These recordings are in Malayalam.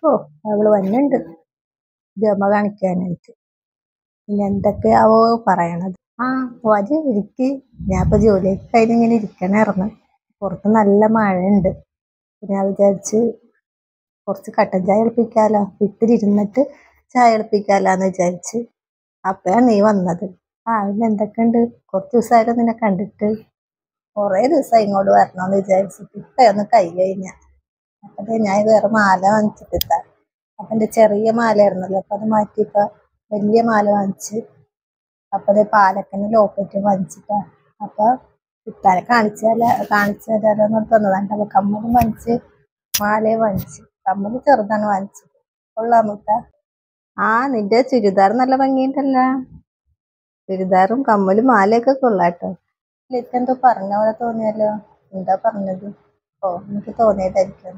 ഓ, അവള് വന്നുണ്ട് ഗമ കാണിക്കാനായിട്ട്. പിന്നെ എന്തൊക്കെയാവോ പറയണത്. ആ, വരി ഇരിക്ക്. ഞാൻ ഇപ്പൊ ജോലിയൊക്കെ കഴിഞ്ഞ് ഇങ്ങനെ ഇരിക്കണായിരുന്നു. പുറത്ത് നല്ല മഴയുണ്ട്. ഞാൻ വിചാരിച്ച് കുറച്ച് കട്ടൻ ചായ കളിപ്പിക്കാലോ, ഇത്തിരി ഇരുന്നിട്ട് ചായ കളിപ്പിക്കാലോന്ന് വിചാരിച്ച്. അപ്പഴാണ് നീ വന്നത്. പിന്നെ എന്തൊക്കെയുണ്ട്? കുറച്ച് ദിവസമായിട്ട് നിന്നെ കണ്ടിട്ട്. കുറേ ദിവസമായി ഇങ്ങോട്ട് വരണമെന്ന് വിചാരിച്ചിട്ട്. ഇപ്പൊ ഒന്ന് കൈ കഴിഞ്ഞ. അപ്പൊ ഞാൻ വേറെ മാല വാങ്ങിച്ചിട്ടില്ല. അപ്പൊ എന്റെ ചെറിയ മാലയായിരുന്നല്ലോ, അപ്പൊ അത് മാറ്റിയപ്പോ വലിയ മാല വാങ്ങിച്ച്. അപ്പൊ അത് പാലക്കന് ലോക്കറ്റ് വാങ്ങിച്ചിട്ടാ. അപ്പൊ ഇത്താരെ കാണിച്ചു തരാന്ന് തന്നതാണ്. അപ്പൊ കമ്മലും വാങ്ങിച്ച്, മാലയും വാങ്ങിച്ച്. കമ്മല് ചെറുതാണ് വാങ്ങിച്ചത്. കൊള്ളാമോട്ട. നിന്റെ ചുരിദാർ നല്ല ഭംഗിയുണ്ടല്ല. ചുരിദാറും കമ്മലും മാലയൊക്കെ കൊള്ളാട്ടോ. എന്തോ പറഞ്ഞ പോലെ തോന്നിയല്ലോ. എന്താ പറഞ്ഞത്? എനിക്ക് തോന്നിയതായിരിക്കും.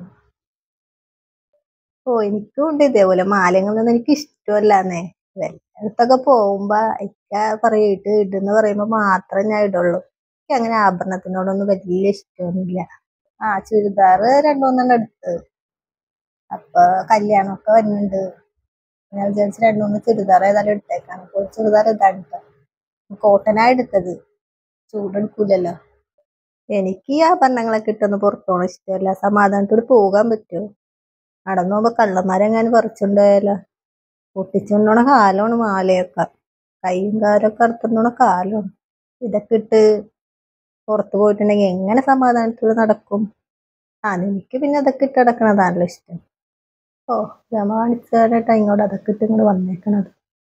എനിക്കും ഉണ്ട് ഇതേപോലെ മാലകളൊന്നും എനിക്ക് ഇഷ്ടമല്ലാന്നേ. അടുത്തൊക്കെ പോകുമ്പോ ഇക്ക പറയും ഇടെന്ന് പറയുമ്പോ മാത്രമേ ഞാൻ ഇടുള്ളൂ. എനിക്ക് അങ്ങനെ ആഭരണത്തിനോടൊന്നും വലിയ ഇഷ്ടമൊന്നുമില്ല. ചുരിദാറ് 2-3 എടുത്ത്. അപ്പൊ കല്യാണമൊക്കെ വരുന്നുണ്ട്. ഞാൻ വിചാരിച്ച് 2-3 ചുരിദാർ ഏതായാലും എടുത്തേക്കാണ്. ഒരു ചുരിദാർ ഇതാണ് കേട്ടോ. കോട്ടനാ എടുത്തത്. ചൂടെടുക്കൂലല്ലോ. എനിക്ക് ഈ ആഭരണങ്ങളൊക്കെ ഇട്ടൊന്ന് പുറത്തു പോകണം ഇഷ്ടമല്ല. സമാധാനത്തോട് പോകാൻ പറ്റുമോ? നടന്നു പോകുമ്പോ കള്ളന്മാരെങ്ങാനും പറിച്ചുകൊണ്ട് പോയാലോ? പൊട്ടിച്ചുകൊണ്ടോണ കാലമാണ് മാലയൊക്കെ. കൈയും കാലൊക്കെ അറുത്തുകൊണ്ടോണ കാലമാണ്. ഇതൊക്കെ ഇട്ട് പുറത്ത് പോയിട്ടുണ്ടെങ്കിൽ എങ്ങനെ സമാധാനത്തോട് നടക്കും? എനിക്ക് പിന്നെ അതൊക്കെ ഇട്ട് നടക്കണതാണല്ലോ ഇഷ്ടം. ഗമ കാണിച്ചാലായിട്ടാ ഇങ്ങോട്ട് അതൊക്കെ ഇട്ട് ഇങ്ങോട്ട് വന്നേക്കണത്.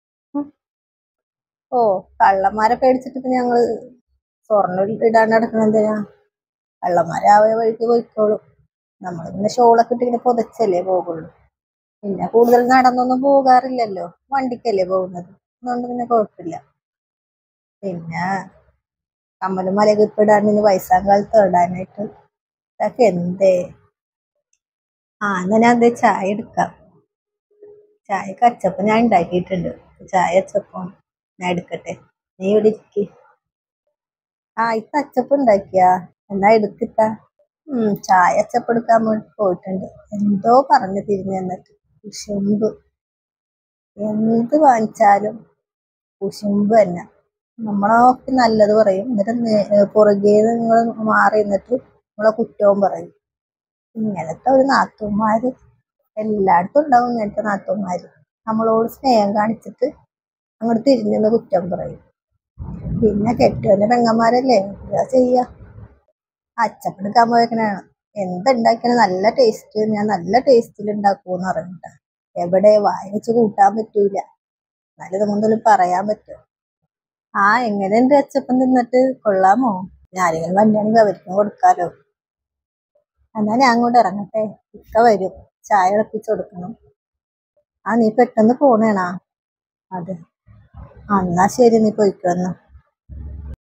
കള്ളന്മാരെ പേടിച്ചിട്ട് ഞങ്ങള് സ്വർണ്ണം ഇടാണ്ട് നടക്കണെന്തിനാ? കള്ളന്മാരെ വഴിക്ക് പോയിക്കോളും. നമ്മള് പിന്നെ ഷോളൊക്കെ ഇട്ട് ഇങ്ങനെ പുതച്ചല്ലേ പോകുള്ളൂ. പിന്നെ കൂടുതൽ നടന്നൊന്നും പോകാറില്ലല്ലോ, വണ്ടിക്കല്ലേ പോകുന്നത്. അതുകൊണ്ട് പിന്നെ കുഴപ്പമില്ല. പിന്നെ കമ്മലും മലയൊക്കെ ഇപ്പൊ ഇടാൻ ഇനി വയസ്സാം കാലത്ത് ഇടാനായിട്ട്. ഇതൊക്കെ എന്തേ? എന്നാ ഞാൻ എന്തേ ചായ എടുക്കാം. ചായക്ക് അച്ചപ്പം ഞാൻ ഉണ്ടാക്കിയിട്ടുണ്ട്. ചായ അച്ചപ്പം ഞാൻ എടുക്കട്ടെ. നീ ഇവിടെ ഇരിക്ക്. ഇത്ത അച്ചപ്പം ഉണ്ടാക്കിയാ? എന്നാ എടുത്തിട്ട. ചായ അച്ചപ്പം എടുക്കാൻ വേണ്ടി പോയിട്ടുണ്ട്. എന്തോ പറഞ്ഞു തിരിഞ്ഞു തന്നിട്ട്. കുശുമ്പ്. എന്ത് വാങ്ങിച്ചാലും കുശുമ്പ് തന്നെ. നമ്മളൊക്കെ നല്ലത് പറയും, എന്നിട്ട് പുറകെ നിങ്ങൾ മാറി നിന്നിട്ട് നമ്മളെ കുറ്റവും പറയും. ഇങ്ങനത്തെ ഒരു നാത്തൂന്മാര് എല്ലായിടത്തും ഉണ്ടാവും. ഇങ്ങനത്തെ നാത്തൂന്മാര് നമ്മളോട് സ്നേഹം കാണിച്ചിട്ട് അങ്ങോട്ട് തിരിഞ്ഞെന്ന് കുറ്റം പറയും. പിന്നെ കെട്ടിയവന്റെ പെങ്ങന്മാരല്ലേ, എന്താ ചെയ്യാ? അച്ചപ്പം എടുക്കാൻ പോയേക്കണാണ്. എന്തുണ്ടാക്കിയാലും നല്ല ടേസ്റ്റ്, ഞാൻ നല്ല ടേസ്റ്റിൽ ഉണ്ടാക്കൂന്ന് പറഞ്ഞിട്ട. എവിടെ വായി വെച്ച് കൂട്ടാൻ പറ്റൂല. എന്നാലും ഇതൊന്നും പറയാൻ പറ്റും. എങ്ങനെയുണ്ട് അച്ചപ്പം തിന്നിട്ട്? കൊള്ളാമോ? ഞാനിങ്ങനെ വന്നെയാണെങ്കിൽ അവർക്കും കൊടുക്കാലോ. എന്നാ ഞാൻ അങ്ങോട്ട് ഇറങ്ങട്ടെ. ഇക്ക വരും, ചായ ഇളപ്പിച്ച് കൊടുക്കണം. നീ പെട്ടെന്ന് പോണേണാ? അതെ. എന്നാ ശരി, നീ പോയിക്കോന്നാ.